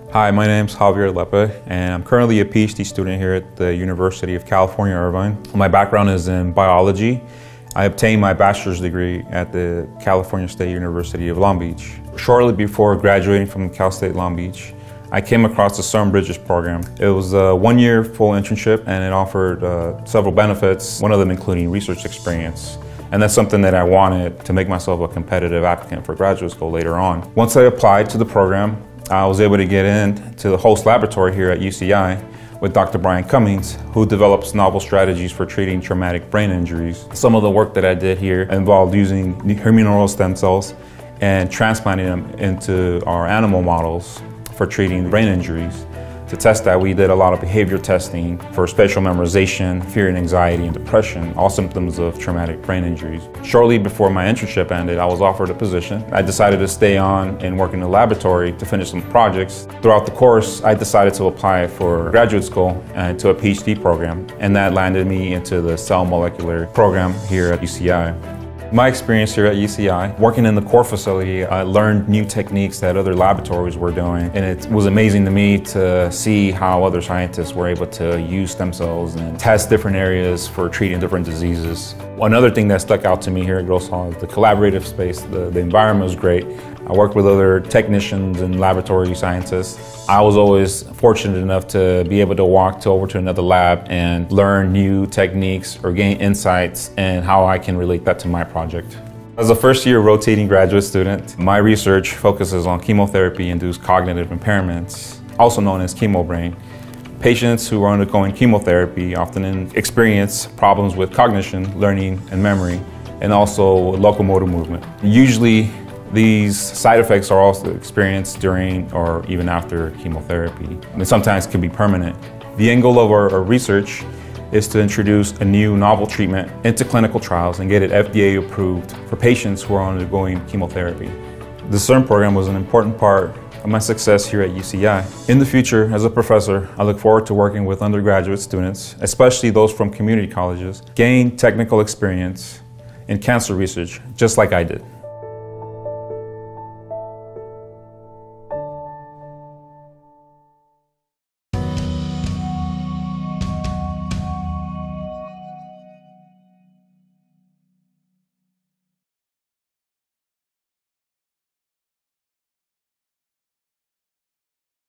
Hi, my name is Javier Lepe, and I'm currently a PhD student here at the University of California, Irvine. My background is in biology. I obtained my bachelor's degree at the California State University of Long Beach. Shortly before graduating from Cal State Long Beach, I came across the CIRM Bridges program. It was a one-year full internship, and it offered several benefits, one of them including research experience. And that's something that I wanted to make myself a competitive applicant for graduate school later on. Once I applied to the program, I was able to get into the host laboratory here at UCI with Dr. Brian Cummings, who develops novel strategies for treating traumatic brain injuries. Some of the work that I did here involved using human stem cells and transplanting them into our animal models for treating brain injuries. To test that, we did a lot of behavior testing for spatial memorization, fear and anxiety, and depression, all symptoms of traumatic brain injuries. Shortly before my internship ended, I was offered a position. I decided to stay on and work in the laboratory to finish some projects. Throughout the course, I decided to apply for graduate school and to a PhD program, and that landed me into the cell molecular program here at UCI. My experience here at UCI, working in the core facility, I learned new techniques that other laboratories were doing, and it was amazing to me to see how other scientists were able to use stem cells and test different areas for treating different diseases. Another thing that stuck out to me here at Gross Hall is the collaborative space. The environment was great. I worked with other technicians and laboratory scientists. I was always fortunate enough to be able to walk over to another lab and learn new techniques or gain insights and how I can relate that to my project. As a first-year rotating graduate student, my research focuses on chemotherapy-induced cognitive impairments, also known as chemobrain. Patients who are undergoing chemotherapy often experience problems with cognition, learning, and memory, and also locomotor movement. Usually, these side effects are also experienced during or even after chemotherapy, and sometimes can be permanent. The end goal of our research is to introduce a new novel treatment into clinical trials and get it FDA approved for patients who are undergoing chemotherapy. The CIRM program was an important part of my success here at UCI. In the future, as a professor, I look forward to working with undergraduate students, especially those from community colleges, gain technical experience in cancer research, just like I did.